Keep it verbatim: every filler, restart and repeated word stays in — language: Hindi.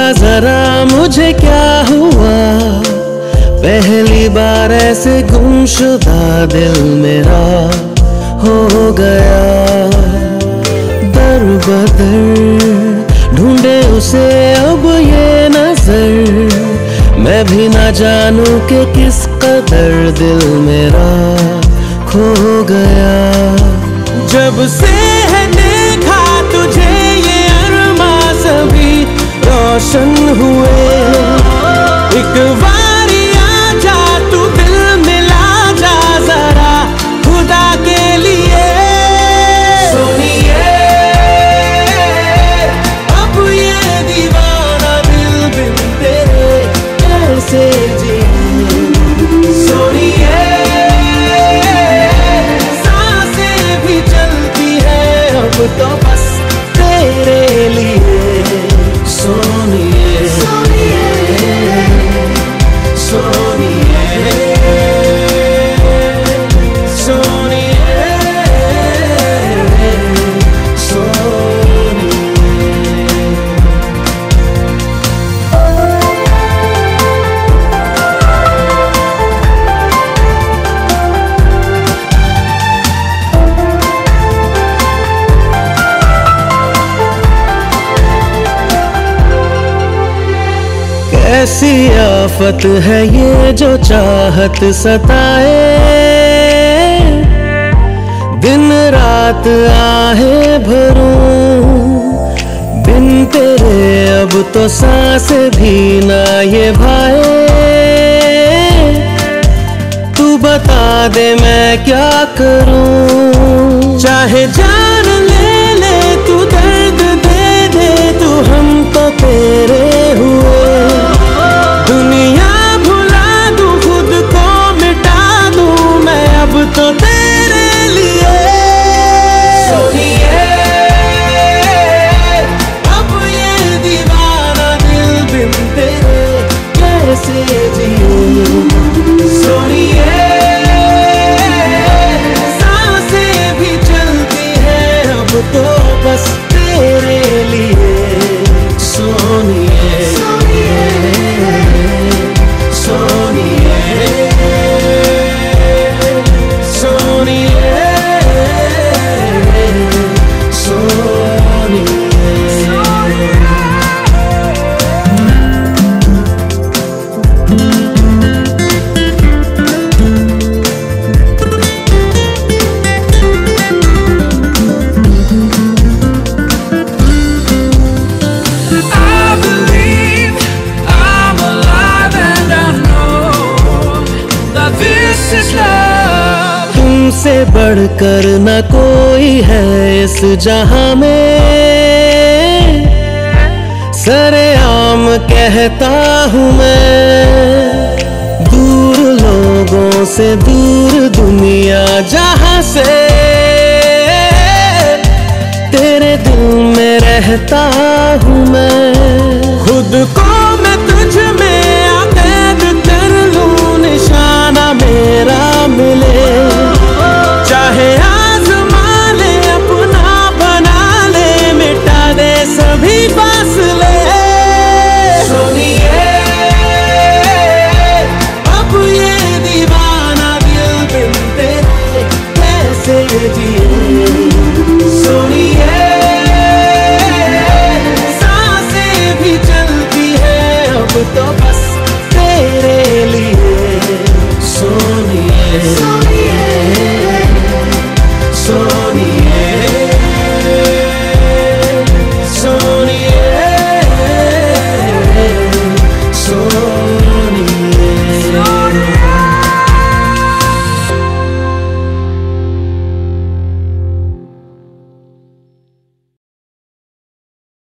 जरा मुझे क्या हुआ, पहली बार ऐसे गुमशुदा दिल मेरा हो गया। दर बदर ढूंढे उसे अब ये नजर, मैं भी ना जानूं कि किस कदर दिल मेरा खो गया। जब से है देखा तुझे ये अरमा सभी रोशन हुए, एक बारी आजा तू दिल मिला जा जरा खुदा के लिए। सुनिए अब ये दीवाना दिल बिन तेरे कैसे जी। सुनिए सांसें भी चलती है अब तो बस तेरे लिए। सोनिए सोनिए सोनिए सोनिए ऐसी आफत है ये जो चाहत सताए, दिन रात आहे भरूं बिन तेरे अब तो सांस भी ना ये भाए। तू बता दे मैं क्या करूं, चाहे जान ले ले तू दर्द दे दे तू, हम तो तेरे हुए। दुनिया भुला दूं खुद को मिटा दूं मैं अब तो तेरे लिए। सुनिए अब ये दीवाना दिल बिन तेरे कैसे जीऊं। सुनिए सांसें भी चलती है अब तो बस तेरे लिए। सोनिए सोनिए सोनिए तुमसे बढ़कर न कोई है इस जहां में, सरेआम कहता हूँ मैं। दूर लोगों से दूर दुनिया जहां से, तेरे दिल में रहता हूँ मैं। खुद को